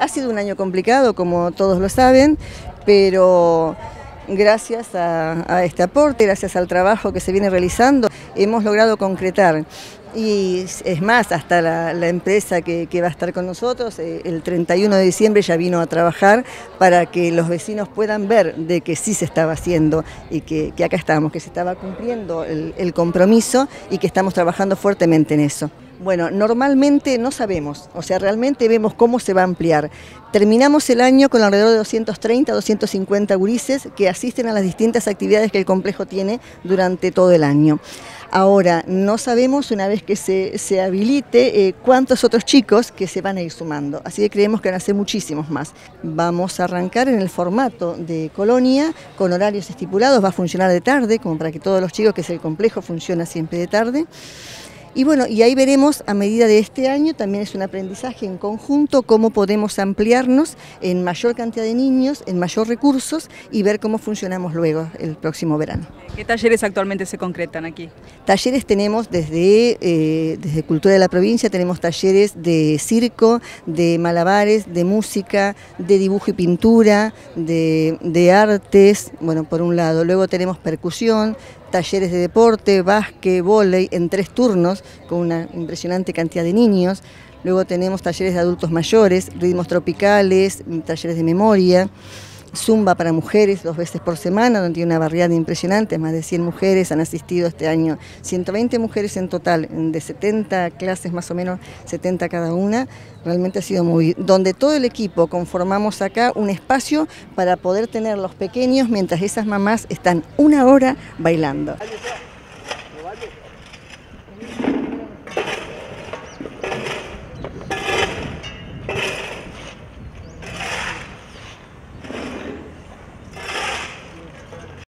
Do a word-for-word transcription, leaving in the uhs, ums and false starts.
Ha sido un año complicado, como todos lo saben, pero gracias a, a este aporte, gracias al trabajo que se viene realizando, hemos logrado concretar. Y es más, hasta la, la empresa que, que va a estar con nosotros, eh, el treinta y uno de diciembre ya vino a trabajar para que los vecinos puedan ver de que sí se estaba haciendo y que, que acá estamos, que se estaba cumpliendo el, el compromiso y que estamos trabajando fuertemente en eso. Bueno, normalmente no sabemos, o sea, realmente vemos cómo se va a ampliar. Terminamos el año con alrededor de doscientos treinta, doscientos cincuenta gurises que asisten a las distintas actividades que el complejo tiene durante todo el año. Ahora, no sabemos, una vez que se, se habilite, eh, cuántos otros chicos que se van a ir sumando. Así que creemos que van a ser muchísimos más. Vamos a arrancar en el formato de colonia, con horarios estipulados, va a funcionar de tarde, como para que todos los chicos, que es el complejo, funciona siempre de tarde. Y bueno, y ahí veremos a medida de este año, también es un aprendizaje en conjunto, cómo podemos ampliarnos en mayor cantidad de niños, en mayor recursos y ver cómo funcionamos luego el próximo verano. ¿Qué talleres actualmente se concretan aquí? Talleres tenemos desde, eh, desde Cultura de la Provincia, tenemos talleres de circo, de malabares, de música, de dibujo y pintura, de, de artes, bueno, por un lado. Luego tenemos percusión, talleres de deporte, básquet, vóley, en tres turnos, con una impresionante cantidad de niños. Luego tenemos talleres de adultos mayores, ritmos tropicales, talleres de memoria. Zumba para mujeres dos veces por semana, donde tiene una variedad impresionante, más de cien mujeres han asistido este año, ciento veinte mujeres en total, de setenta clases más o menos, setenta cada una. Realmente ha sido muy, donde todo el equipo conformamos acá un espacio para poder tener los pequeños mientras esas mamás están una hora bailando.